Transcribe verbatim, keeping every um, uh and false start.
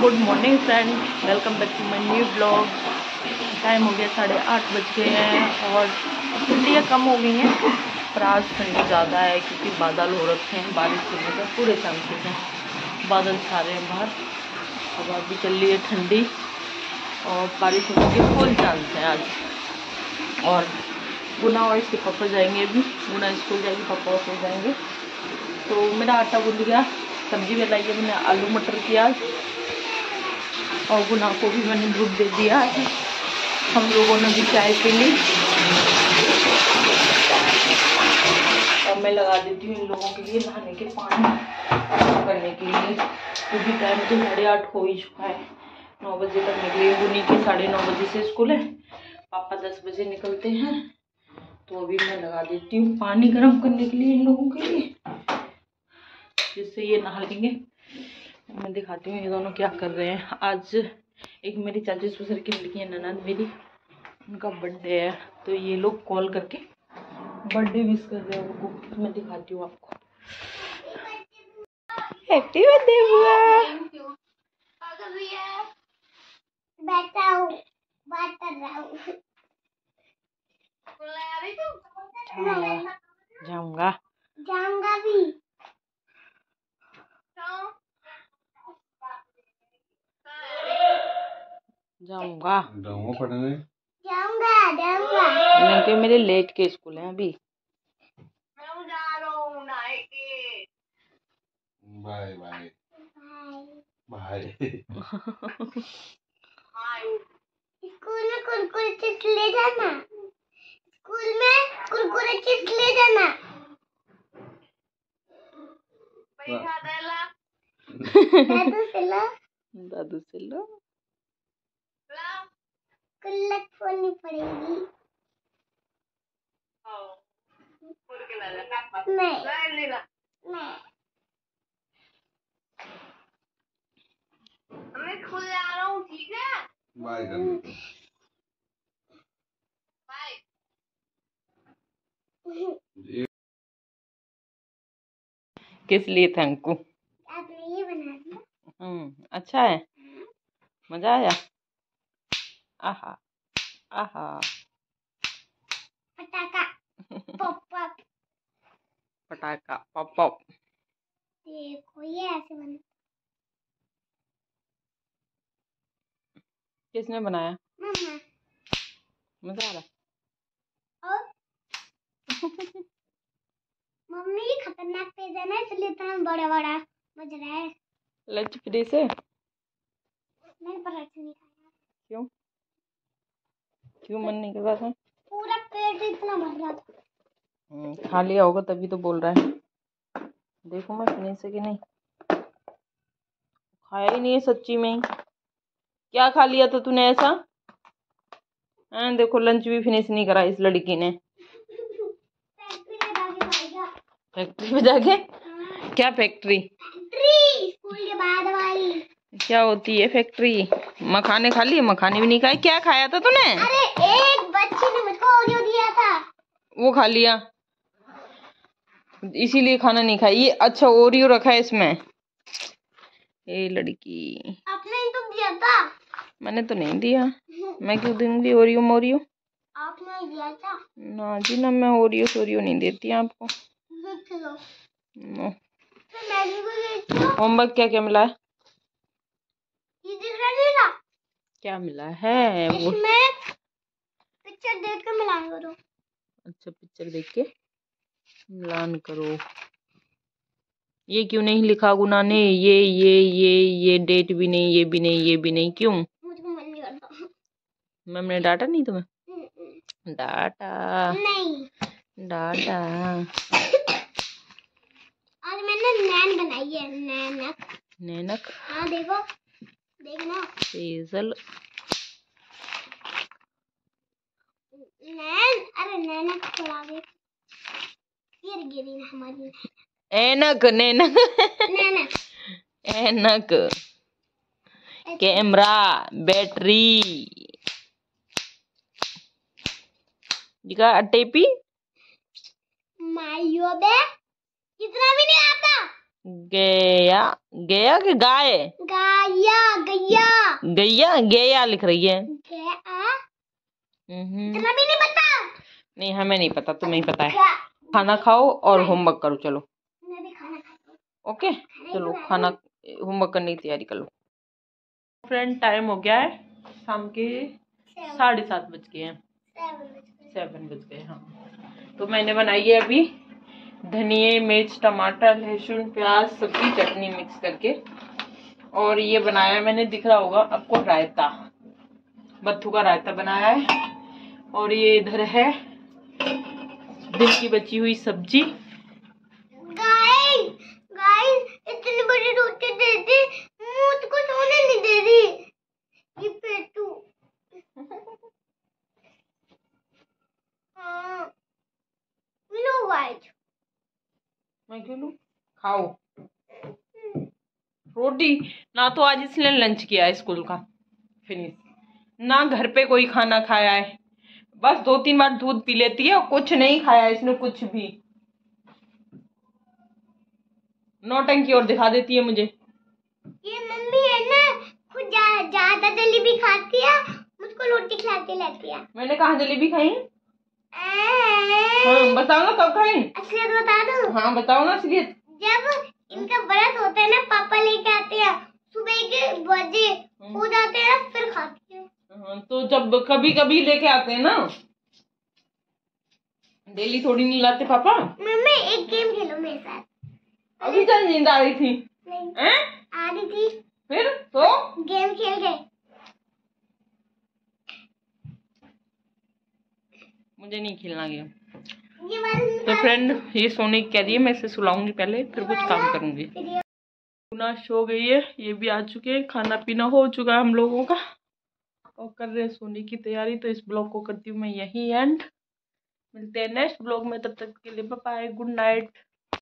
Good morning friend, welcome back to my new blog. Time हो गया साढ़े आठ बज गए हैं और ठंडियाँ कम हो गई हैं, पर आज ठंडी ज़्यादा है क्योंकि बादल हो रखे हैं। बारिश होने का पूरे चांसेस हैं, बादल छा रहे हैं बाहर। अब अभी चल रही है ठंडी और बारिश होने के फुल चांस हैं आज। और गुना और इसके पापा जाएंगे, अभी गुना स्कूल जाएगी, पापा स्कूल जाएंगे। तो मेरा आटा गूंद गया, सब्जी बनाई है मैंने आलू मटर की आज, और गुना को भी मैंने दूध दे दिया है। हम लोगों ने भी चाय पी ली और मैं लगा देती हूँ इन लोगों के लिए नहाने के पानी करने के लिए, क्योंकि टाइम तो साढ़े आठ हो ही चुका है। नौ बजे तक निकले, गुनी के साढ़े नौ बजे से स्कूल है, पापा दस बजे निकलते हैं। तो अभी मैं लगा देती हूँ पानी गर्म करने के लिए इन लोगों के लिए, जिससे ये नहा लेंगे। मैं दिखाती हूँ ये दोनों क्या कर रहे हैं। आज एक मेरी चाची ससुर की लड़की है, ननद मेरी, उनका बर्थडे है, तो ये लोग कॉल करके बर्थडे विश कर रहे हैं उनको। तो मैं दिखाती हूँ आपको। हैप्पी बर्थडे बुआ। बैठा हूँ, बात कर रहा हूँ। जाऊंगा जाऊंगा भी। जाऊंगा पढ़ने जाऊंगा जाऊंगा नहीं, मेरे लेट के स्कूल है अभी। मैं जा रहा हूँ नाई के। Bye bye bye. स्कूल में कुरकुरे चिप्स ले जाना, स्कूल में कुरकुरे चिप्स ले जाना। पैसा देला दादू से लो, दादू से लो, कुल्लक फोड़नी पड़ेगी। नहीं नहीं, मैं खुद जा रहा हूँ, ठीक है? बाय कर बाय। किस लिए था अंकु? आपने ये बना दिया। हम्म, अच्छा है, मजा आया। आहा आहा। पटाखा पॉप पॉप, पटाखा पॉप पॉप। देखो ये ऐसे बना। किसने बनाया? मम्मा। मजा आ रहा। और मम्मी खतरनाक तेज है ना, इसलिए इतना बड़ा बड़ा बज रहा है। लंच फ्री से मैंने पराठा नहीं खाया। क्यों क्यों मन नहीं कर रहा था? पूरा पेट इतना भर रहा था। खा लिया होगा तभी तो बोल रहा है। देखो मैं फिनिश है कि नहीं, खाया ही नहीं है सच्ची में ही। क्या खा लिया था तूने ऐसा? हाँ देखो, लंच भी फिनिश नहीं करा इस लड़की ने। फैक्ट्री में जाके? क्या फैक्ट्री? फैक्ट्री स्कूल के बाद वाली। क्या होती है फैक्ट्री? मखाने खा लिए? मखाने भी नहीं खाए। क्या खाया था तूने? अरे एक बच्ची ने मुझको ओरियो दिया था, वो खा लिया, इसीलिए खाना नहीं खाई ये। अच्छा ओरियो रखा है इसमें। ये लड़की, आपने ही तो दिया था। मैंने तो नहीं दिया, मैं क्यों दूंगी ओरियो मोरियो? आपने दिया था ना जी ना, मैं ओरियो सोरियो नहीं देती आपको। होमवर्क क्या क्या मिला है? ये दिख रहा नीला। क्या मिला है वो? इसमें पिक्चर देख के मिलान करो। अच्छा पिक्चर देख के मिलान करो। ये क्यों नहीं लिखा गुना ने? ये ये ये ये डेट भी नहीं, ये भी नहीं, ये भी नहीं, क्यों? मुझको मन नहीं करता। मैम ने डांटा नहीं तुम्हें? डांटा नहीं डांटा। आज मैंने नैन बनाई है, नैनक। नैनक? हाँ देखो, देखना। सेजल नैन, अरे नैनक चला दे। गिर गिरी ना हमारी ऐनक। नैनक नैनक ऐनक, कैमरा, बैटरी, टेपी। मायो बे, इतना भी नहीं आता। गया गया कि गाय? गाया गैया गैया गैया लिख रही है। गया हम्म इतना भी नहीं पता। नहीं हमें नहीं पता, तुम्हें ही पता है। खाना खाओ और होमवर्क करो, चलो। मैं भी खाना खाती हूँ। ओके चलो, खाना होमवर्क करने की तैयारी कर लो। फ्रेंड टाइम हो गया है शाम के साढ़े सात बज गए हैं, सेवन बज गए। हाँ तो मैंने बनाई है अभी धनिए मिर्च टमाटर लहसुन प्याज सबकी चटनी मिक्स करके, और ये बनाया मैंने, दिख रहा होगा आपको, रायता, बत्थू का रायता बनाया है। और ये इधर है दिन की बची हुई सब्जी। गाइस गाइस इतनी बड़ी रोटी दे दी, मुझको सोने नहीं दे रही। ये पेटू हाँ लो गाइस, मैं क्यों लूं, खाओ रोटी। ना तो आज इसने लंच किया है स्कूल का फिनिश, ना घर पे कोई खाना खाया है, बस दो तीन बार दूध पी लेती है और कुछ नहीं खाया इसने कुछ भी। नौटंकी और दिखा देती है मुझे। ये मम्मी है ना, खुद जा, ज्यादा जलेबी खाती है, मुझको रोटी खिलाती रहती है। मैंने कहा जलेबी खाई? हाँ बताओ ना कब खाई? असलियत बता दूं? हाँ बताओ ना असलियत। जब इनका व्रत होता है ना, पापा लेके आते हैं, सुबह के बजे हो जाते हैं फिर खाती है। हाँ, तो जब कभी कभी लेके आते हैं ना, डेली थोड़ी नहीं लाते पापा। मम्मी एक गेम खेलो मेरे साथ। अभी चल नींद आ रही थी। नहीं हैं? आ रही थी फिर तो गेम खेल गए। मुझे नहीं खेलना गेम। ये वाला तो फ्रेंड ये सोने की कह रही है, मैं इसे सुलाऊंगी पहले फिर कुछ काम करूंगी। गुना सो गई है, ये भी आ चुके हैं, खाना पीना हो चुका है हम लोगों का और कर रहे हैं सोने की तैयारी। तो इस ब्लॉग को करती हूँ मैं यही एंड, मिलते हैं नेक्स्ट ब्लॉग में, तब तक के लिए बाय बाय, गुड नाइट।